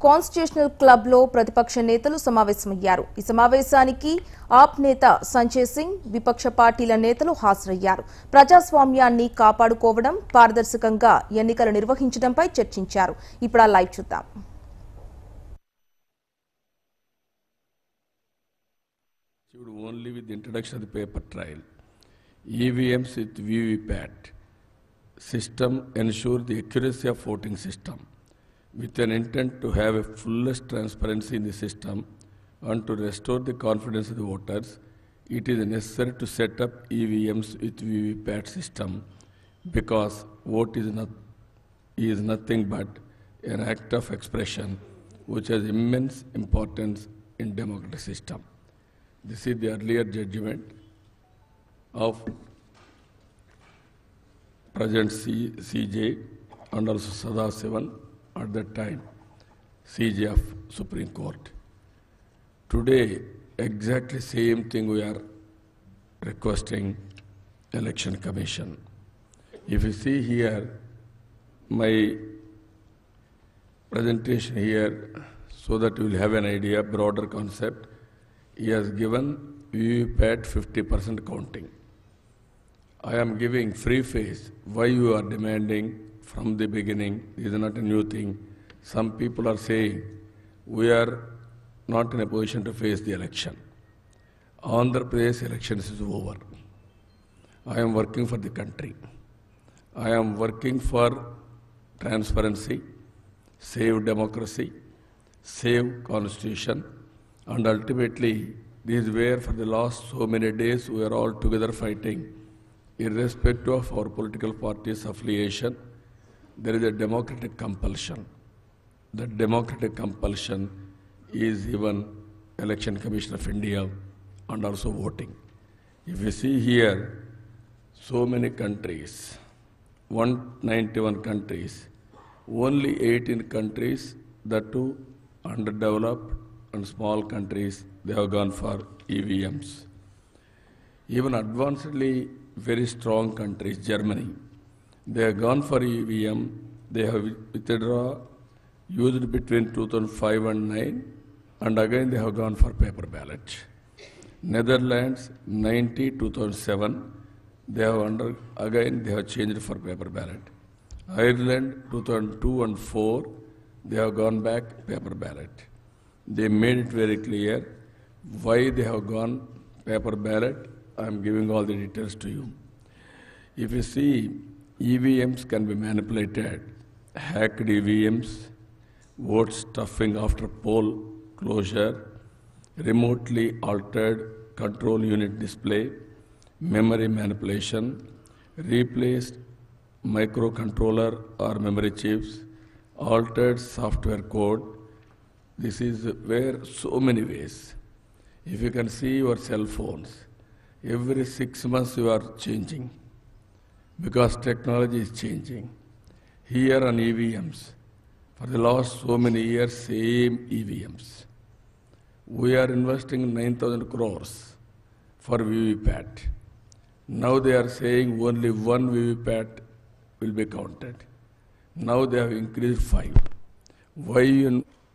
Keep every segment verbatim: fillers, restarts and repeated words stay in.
Constitutional club లో ప్రతిపక్ష నేతలు సమావేశమయ్యారు. ఈ సమావేశానికి ఆప్ నేత సంజయ్ సింగ్, విపక్ష పార్టీల నేతలు హాజరయ్యారు. ప్రజాస్వామ్యాన్ని కాపాడుకోవడం, పారదర్శకంగా ఎన్నికలు నిర్వహించడంపై చర్చించారు. ఇప్పుడు ఆ లైవ్ చూద్దాం. Only with the introduction of the paper trail, E V Ms with V V P A T system ensure the accuracy of voting system with an intent to have a fullest transparency in the system and to restore the confidence of the voters. It is necessary to set up E V Ms with V V P A T system because vote is not is nothing but an act of expression which has immense importance in democratic system. This is the earlier judgment of President C J and also Sadasivan at that time, C J of Supreme Court. Today, exactly same thing we are requesting Election Commission. If you see here, my presentation here, so that you will have an idea, broader concept. He has given V V P A T fifty percent counting. I am giving free face why you are demanding from the beginning. This is not a new thing. Some people are saying we are not in a position to face the election. Andhra Pradesh elections is over. I am working for the country. I am working for transparency, save democracy, save constitution. And ultimately, this is where for the last so many days we are all together fighting. Irrespective of our political party's affiliation, there is a democratic compulsion. The democratic compulsion is even Election Commission of India and also voting. If you see here, so many countries, one hundred ninety-one countries, only eighteen countries, that too underdeveloped, and small countries, they have gone for E V Ms. Even advancedly very strong countries, Germany, they have gone for E V M. They have withdrawn, used between two thousand five and nine, and again they have gone for paper ballot. Netherlands, ninety, two thousand seven, they have under, again they have changed for paper ballot. Ireland, two thousand two and four, they have gone back paper ballot. They made it very clear why they have gone paper ballot. I am giving all the details to you. If you see, E V Ms can be manipulated, hacked E V Ms, vote stuffing after poll closure, remotely altered control unit display, memory manipulation, replaced microcontroller or memory chips, altered software code. This is where so many ways. If you can see your cell phones, every six months you are changing because technology is changing. Here on E V Ms, for the last so many years, same E V Ms. We are investing nine thousand crores for V V P A T. Now they are saying only one V V P A T will be counted. Now they have increased five. Why you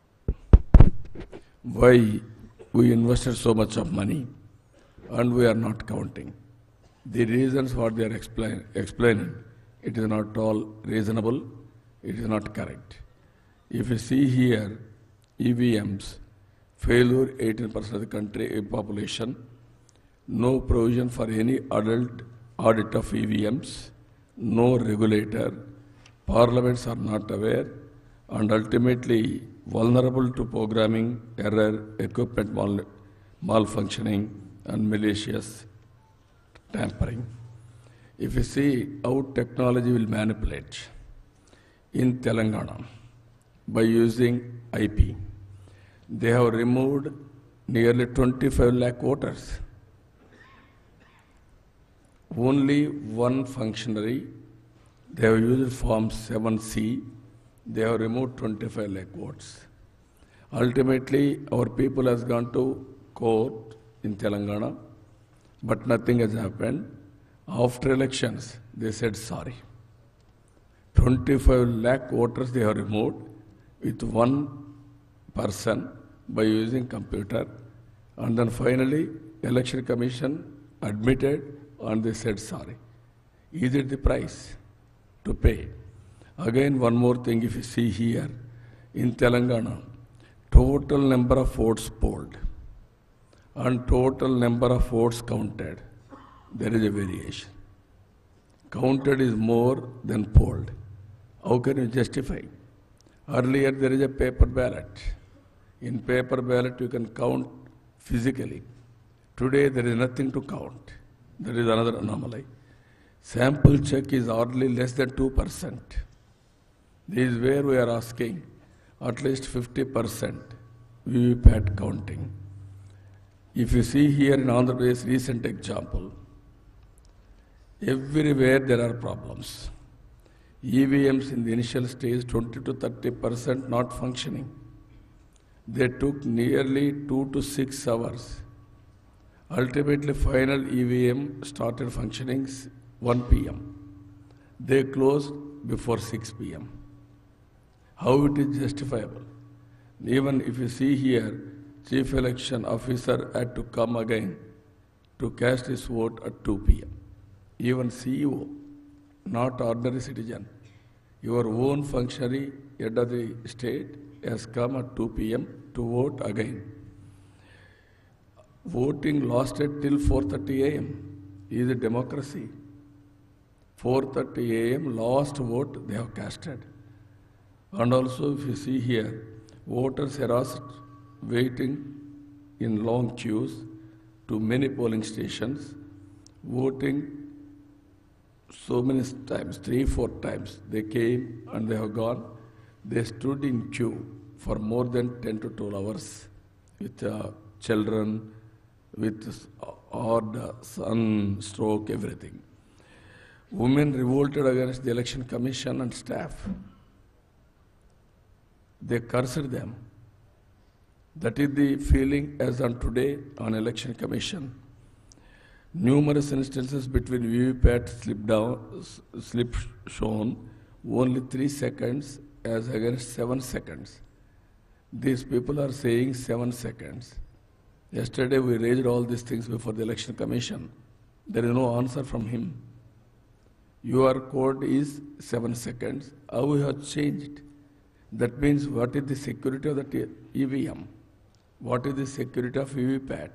Why we invested so much of money and we are not counting? The reasons what they are explain, explaining, it is not all reasonable, it is not correct. If you see here, E V Ms, failure eighteen percent of the country population, no provision for any adult audit of E V Ms, no regulator, parliaments are not aware, and ultimately vulnerable to programming error, equipment mal malfunctioning, and malicious tampering. If you see how technology will manipulate in Telangana by using I P, they have removed nearly twenty-five lakh voters. Only one functionary, they have used Form seven C, they have removed twenty-five lakh votes. Ultimately, our people has gone to court in Telangana, but nothing has happened. After elections, they said sorry. twenty-five lakh voters they have removed with one person by using computer, and then finally election commission admitted and they said sorry. Is it the price to pay? Again, one more thing, if you see here, in Telangana, total number of votes polled and total number of votes counted, there is a variation. Counted is more than polled. How can you justify? Earlier there is a paper ballot. In paper ballot you can count physically. Today there is nothing to count. There is another anomaly. Sample check is hardly less than two percent. This is where we are asking at least fifty percent V V P A T counting. If you see here in Andhra Pradesh, recent example, everywhere there are problems. E V Ms in the initial stage, twenty to thirty percent not functioning. They took nearly two to six hours. Ultimately, final E V M started functioning one P M They closed before six P M How it is justifiable? Even if you see here, Chief Election Officer had to come again to cast his vote at two P M Even C E O, not ordinary citizen, your own functionary, head of the state, has come at two P M to vote again. Voting lasted till four thirty A M Is a democracy. four thirty A M last vote they have casted. And also, if you see here, voters harassed, waiting in long queues to many polling stations, voting so many times, three, four times. They came and they have gone. They stood in queue for more than ten to twelve hours with uh, children, with odd uh, sun, stroke, everything. Women revolted against the election commission and staff. They cursed them. That is the feeling as on today on election commission. Numerous instances between V V P A T slip down, slip shown only three seconds as against seven seconds. These people are saying seven seconds. Yesterday we raised all these things before the election commission. There is no answer from him. Your code is seven seconds. How you have changed? That means what is the security of the E V M? What is the security of V V P A T?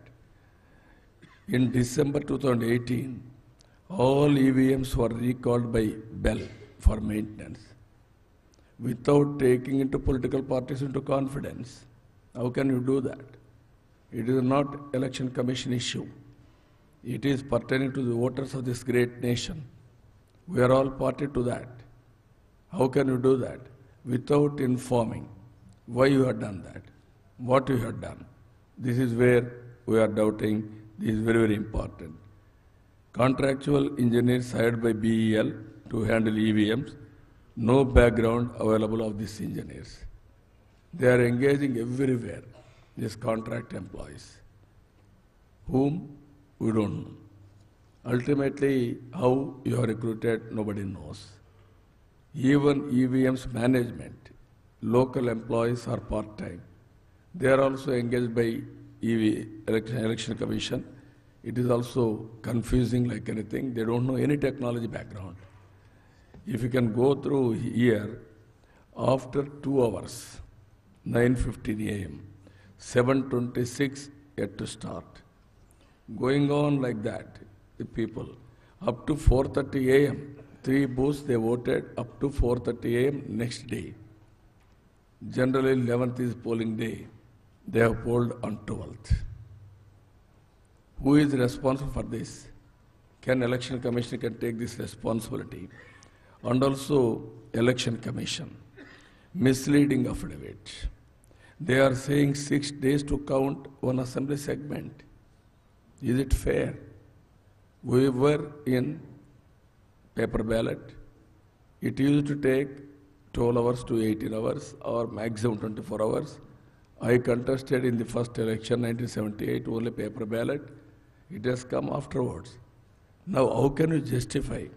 In December two thousand eighteen, all E V Ms were recalled by Bell for maintenance without taking into political parties into confidence. How can you do that? It is not election commission issue. It is pertaining to the voters of this great nation. We are all party to that. How can you do that? Without informing why you have done that, what you have done. This is where we are doubting. This is very, very important. Contractual engineers hired by B E L to handle E V Ms, no background available of these engineers. They are engaging everywhere, these contract employees, whom we don't know. Ultimately, how you are recruited, nobody knows. Even E V Ms management, local employees are part-time. They are also engaged by E V election, election commission. It is also confusing like anything. They don't know any technology background. If you can go through here, after two hours, nine fifteen A M, seven twenty-six yet to start. Going on like that, the people, up to four thirty A M, three booths they voted up to four thirty A M next day. Generally eleventh is polling day. They have polled on twelfth. Who is responsible for this? Can election commission can take this responsibility? And also election commission, misleading affidavit. They are saying six days to count one assembly segment. Is it fair? We were in paper ballot. It used to take twelve hours to eighteen hours or maximum twenty-four hours. I contested in the first election, nineteen seventy-eight, only paper ballot. It has come afterwards. Now, how can you justify,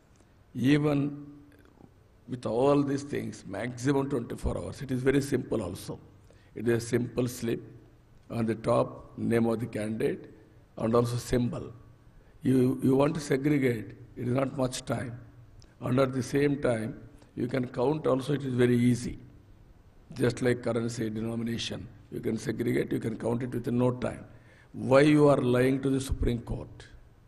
even with all these things, maximum twenty-four hours? It is very simple also. It is a simple slip. On the top, name of the candidate and also symbol. You, you want to segregate, it is not much time. And at the same time, you can count also, it is very easy. Just like currency denomination, you can segregate, you can count it within no time. Why you are lying to the Supreme Court?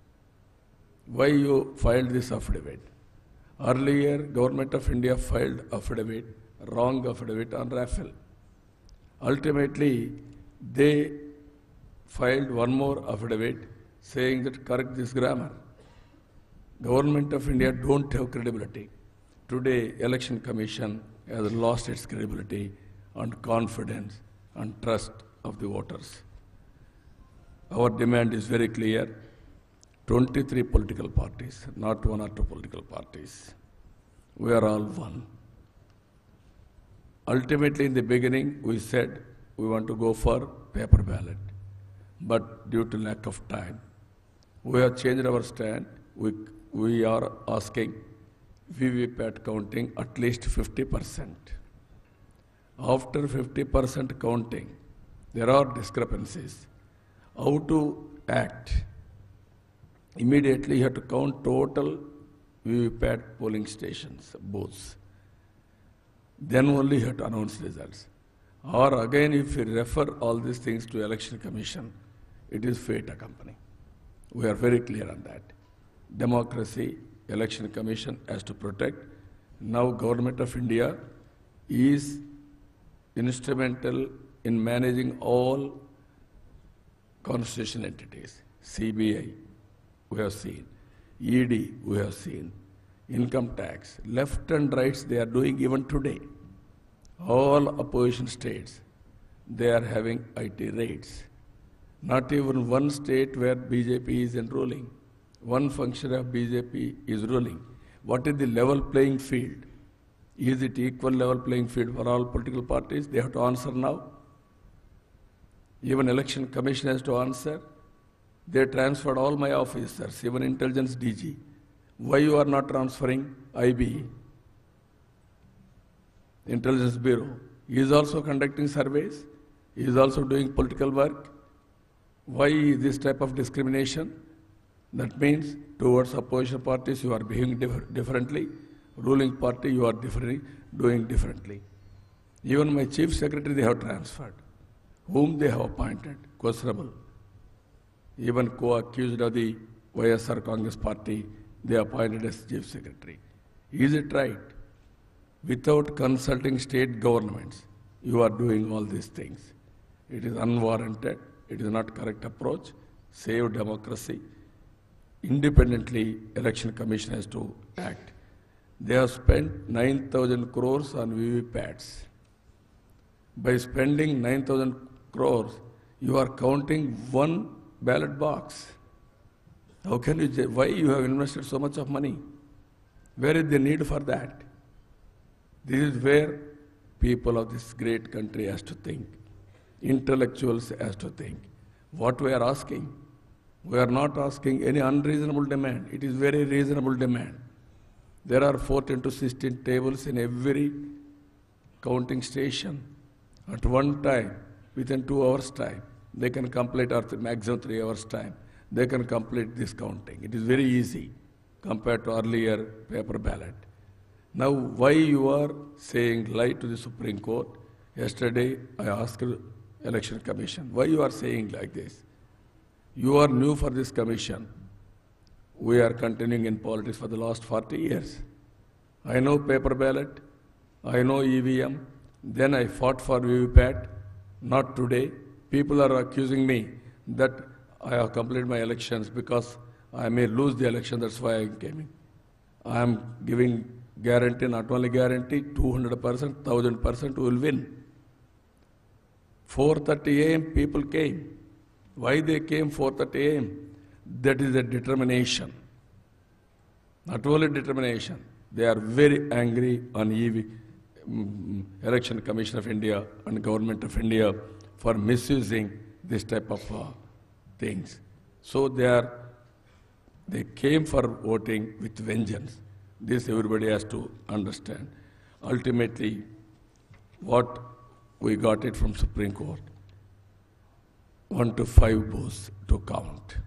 Why you filed this affidavit? Earlier, Government of India filed affidavit, wrong affidavit on Rafale. Ultimately, they filed one more affidavit saying that correct this grammar. Government of India don't have credibility. Today, Election Commission has lost its credibility and confidence and trust of the voters. Our demand is very clear. twenty-three political parties, not one or two political parties. We are all one. Ultimately, in the beginning, we said we want to go for paper ballot. But due to lack of time, we have changed our stand. We, we are asking V V P A T counting at least fifty percent. After fifty percent counting, there are discrepancies. How to act? Immediately, you have to count total V V P A T polling stations, booths. Then only you have to announce results. Or again, if you refer all these things to Election Commission, it is fait accompli. We are very clear on that. Democracy, Election Commission has to protect. Now, Government of India is instrumental in managing all constitutional entities. C B I, we have seen. E D, we have seen. Income tax, left and rights, they are doing even today. All opposition states, they are having I T raids. Not even one state where B J P is enrolling. One function of B J P is ruling. What is the level playing field? Is it equal level playing field for all political parties? They have to answer now. Even Election Commission has to answer. They transferred all my officers, even Intelligence D G. Why you are not transferring I B? Intelligence Bureau. He is also conducting surveys. He is also doing political work. Why this type of discrimination? That means towards opposition parties you are behaving differ differently. Ruling party you are differently, doing differently. Even my chief secretary they have transferred. Whom they have appointed? Questionable. Even co-accused of the Y S R Congress party, they appointed as chief secretary. Is it right? Without consulting state governments, you are doing all these things. It is unwarranted. It is not correct approach. Save democracy. Independently, Election Commission has to act. They have spent nine thousand crores on V V P A Ts. By spending nine thousand crores, you are counting one ballot box. How can you, why you have invested so much of money? Where is the need for that? This is where people of this great country has to think. Intellectuals has to think. What we are asking, we are not asking any unreasonable demand. It is very reasonable demand. There are fourteen to sixteen tables in every counting station. At one time, within two hours time, they can complete, or maximum three hours time, they can complete this counting. It is very easy compared to earlier paper ballot. Now, why you are saying lie to the Supreme Court? Yesterday, I asked Election Commission, why you are saying like this? You are new for this commission. We are continuing in politics for the last forty years. I know paper ballot, I know E V M, then I fought for V V P A T, not today. People are accusing me that I have completed my elections because I may lose the election, that's why I came in. I am giving guarantee, not only guarantee, two hundred percent, one thousand percent will win. four thirty a m people came. Why they came four thirty a m? That is a determination. Not only determination, they are very angry on E V, um, Election Commission of India and Government of India for misusing this type of uh, things. So they are, they came for voting with vengeance. This everybody has to understand. Ultimately, what we got it from Supreme Court. One to five booths to count.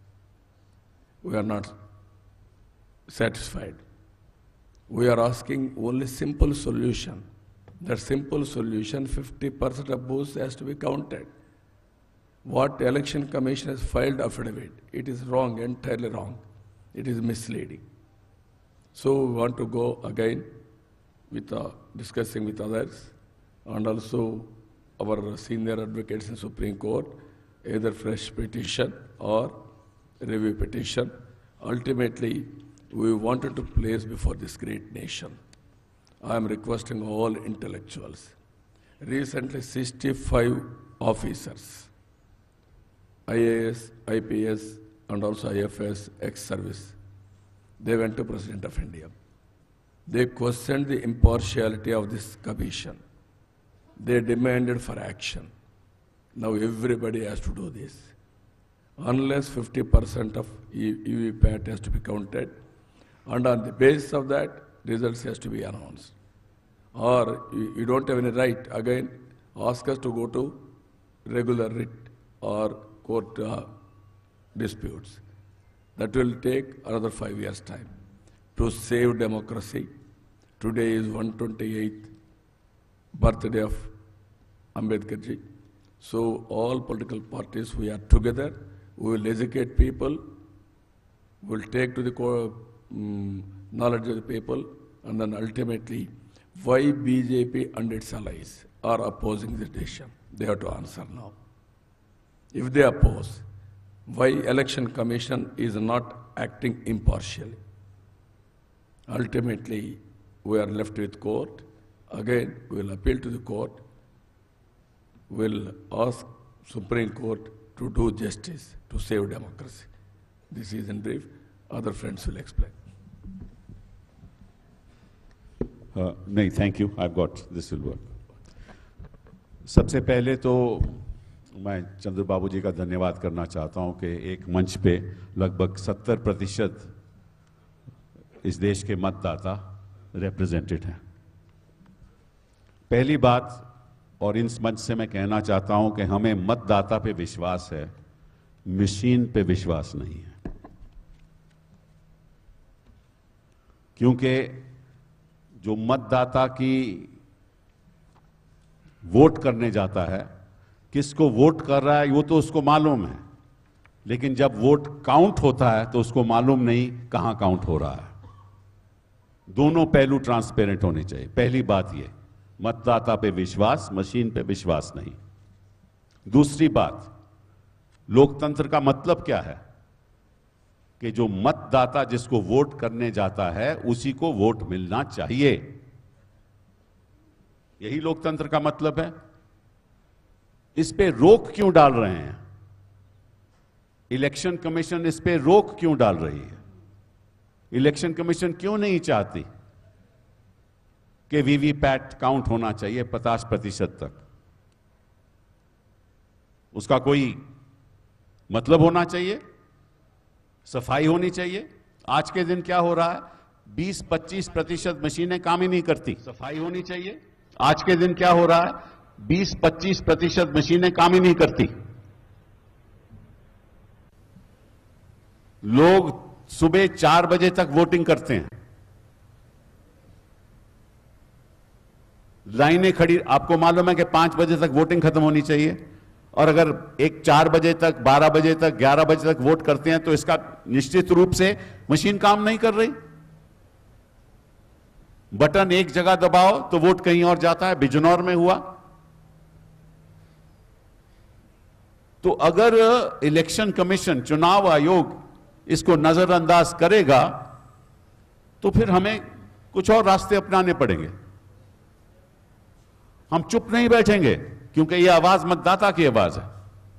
We are not satisfied. We are asking only simple solution. That simple solution, fifty percent of booths has to be counted. What Election Commission has filed affidavit, it is wrong, entirely wrong. It is misleading. So we want to go again with uh, discussing with others and also our senior advocates in Supreme Court, either fresh petition or review petition. Ultimately, we wanted to place before this great nation. I am requesting all intellectuals. Recently, sixty-five officers, I A S, I P S, and also I F S, ex-service, they went to President of India. They questioned the impartiality of this commission. They demanded for action. Now everybody has to do this. Unless fifty percent of E V P A T has to be counted, and on the basis of that, results has to be announced. Or you, you don't have any right, again, ask us to go to regular writ or court uh, disputes. That will take another five years' time. To save democracy, today is one hundred twenty-eighth birthday of Ambedkar ji. So all political parties, we are together. We will educate people. We will take to the core, um, knowledge of the people, and then ultimately, why B J P and its allies are opposing this decision? They have to answer now. If they oppose, why Election Commission is not acting impartially? Ultimately, we are left with court. Again, we will appeal to the court. We will ask Supreme Court to do justice, to save democracy. This is in brief. Other friends will explain. Uh, नहीं, thank you. I've got this will work. सबसे पहले तो मैं चंद्र बाबू जी का धन्यवाद करना चाहता हूं कि एक मंच पे लगभग सत्तर प्रतिशत इस देश के मतदाता रिप्रेजेंटेड हैं। पहली बात, और इन मंच से मैं कहना चाहता हूं कि हमें मतदाता पे विश्वास है, मशीन पे विश्वास नहीं है। क्योंकि जो मतदाता की वोट करने जाता है, किसको वोट कर रहा है वो तो उसको मालूम है, लेकिन जब वोट काउंट होता है तो उसको मालूम नहीं कहां काउंट हो रहा है। दोनों पहलू ट्रांसपेरेंट होने चाहिए। पहली बात ये, मतदाता पे विश्वास, मशीन पे विश्वास नहीं। दूसरी बात, लोकतंत्र का मतलब क्या है कि जो मतदाता जिसको वोट करने जाता है उसी को वोट मिलना चाहिए। यही लोकतंत्र का मतलब है। इस पे रोक क्यों डाल रहे हैं? इलेक्शन कमीशन इस पे रोक क्यों डाल रही है? इलेक्शन कमीशन क्यों नहीं चाहती कि वीवीपैट काउंट होना चाहिए पचास प्रतिशत तक? उसका कोई मतलब होना चाहिए, सफाई होनी चाहिए। आज के दिन क्या हो रहा है? बीस पच्चीस प्रतिशत मशीनें काम ही नहीं करती। सफाई होनी चाहिए। आज के दिन क्या हो रहा है? बीस पच्चीस प्रतिशत मशीनें काम ही नहीं करती। लोग सुबह चार बजे तक वोटिंग करते हैं, लाइनें खड़ी। आपको मालूम है कि पांच बजे तक वोटिंग खत्म होनी चाहिए, और अगर एक चार बजे तक, बारह बजे तक, ग्यारह बजे तक वोट करते हैं तो इसका निश्चित रूप से मशीन काम नहीं कर रही। बटन एक जगह दबाओ तो वोट कहीं और जाता है। बिजनौर में हुआ। तो अगर इलेक्शन कमीशन, चुनाव आयोग इसको नजरअंदाज करेगा तो फिर हमें कुछ और रास्ते अपनाने पड़ेंगे। हम चुप नहीं बैठेंगे, क्योंकि यह आवाज मतदाता की आवाज है।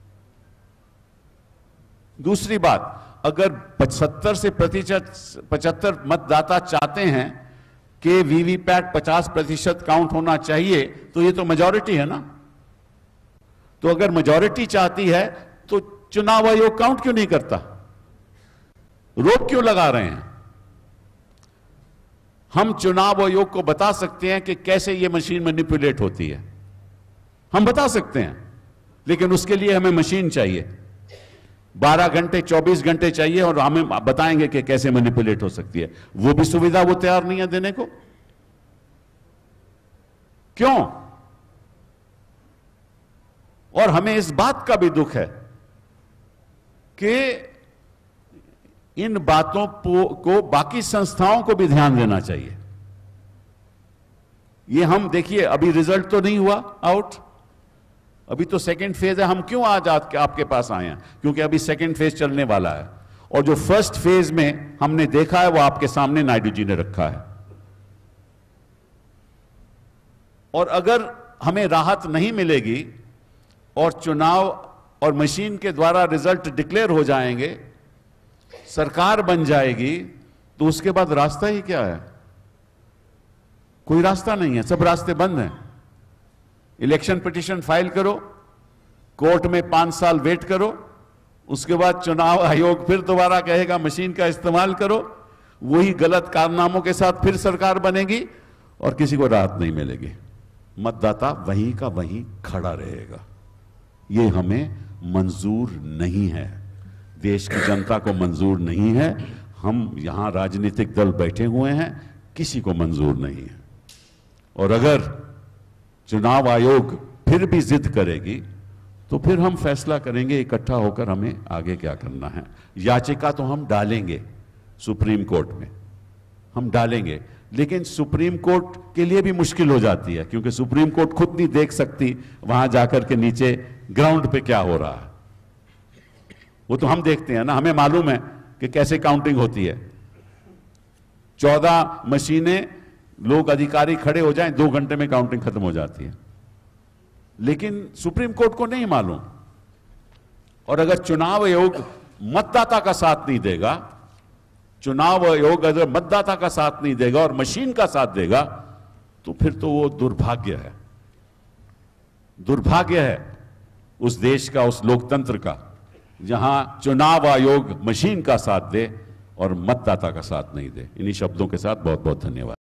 दूसरी बात, अगर सत्तर से प्रतिशत पचहत्तर मतदाता चाहते हैं कि वीवीपैट पचास प्रतिशत काउंट होना चाहिए, तो ये तो मेजॉरिटी है ना। तो अगर मेजॉरिटी चाहती है तो चुनाव आयोग काउंट क्यों नहीं करता? रोक क्यों लगा रहे हैं? हम चुनाव आयोग को बता सकते हैं कि कैसे ये मशीन मैनिपुलेट होती है। हम बता सकते हैं, लेकिन उसके लिए हमें मशीन चाहिए, बारह घंटे चौबीस घंटे चाहिए, और हमें बताएंगे कि कैसे मैनिपुलेट हो सकती है। वो भी सुविधा वो तैयार नहीं है देने को। क्यों? और हमें इस बात का भी दुख है कि इन बातों को बाकी संस्थाओं को भी ध्यान देना चाहिए। ये हम देखिए, अभी रिजल्ट तो नहीं हुआ आउट, अभी तो सेकंड फेज है। हम क्यों आज आपके, आपके पास आए हैं? क्योंकि अभी सेकंड फेज चलने वाला है, और जो फर्स्ट फेज में हमने देखा है वो आपके सामने नायडू जी ने रखा है। और अगर हमें राहत नहीं मिलेगी और चुनाव और मशीन के द्वारा रिजल्ट डिक्लेयर हो जाएंगे, सरकार बन जाएगी, तो उसके बाद रास्ता ही क्या है? कोई रास्ता नहीं है, सब रास्ते बंद हैं। इलेक्शन पिटीशन फाइल करो, कोर्ट में पांच साल वेट करो, उसके बाद चुनाव आयोग फिर दोबारा कहेगा मशीन का इस्तेमाल करो, वही गलत कारनामों के साथ फिर सरकार बनेगी और किसी को राहत नहीं मिलेगी। मतदाता वहीं का वहीं खड़ा रहेगा। ये हमें मंजूर नहीं है, देश की जनता को मंजूर नहीं है। हम यहां राजनीतिक दल बैठे हुए हैं, किसी को मंजूर नहीं है। और अगर चुनाव आयोग फिर भी जिद करेगी तो फिर हम फैसला करेंगे इकट्ठा होकर हमें आगे क्या करना है। याचिका तो हम डालेंगे सुप्रीम कोर्ट में, हम डालेंगे, लेकिन सुप्रीम कोर्ट के लिए भी मुश्किल हो जाती है, क्योंकि सुप्रीम कोर्ट खुद नहीं देख सकती वहां जाकर के नीचे ग्राउंड पे क्या हो रहा है। वो तो हम देखते हैं ना, हमें मालूम है कि कैसे काउंटिंग होती है। चौदह मशीनें, लोग अधिकारी खड़े हो जाएं, दो घंटे में काउंटिंग खत्म हो जाती है, लेकिन सुप्रीम कोर्ट को नहीं मालूम। और अगर चुनाव आयोग मतदाता का साथ नहीं देगा, चुनाव आयोग अगर मतदाता का साथ नहीं देगा और मशीन का साथ देगा, तो फिर तो वो दुर्भाग्य है, दुर्भाग्य है उस देश का, उस लोकतंत्र का, जहां चुनाव आयोग मशीन का साथ दे और मतदाता का साथ नहीं दे। इन्हीं शब्दों के साथ बहुत बहुत धन्यवाद।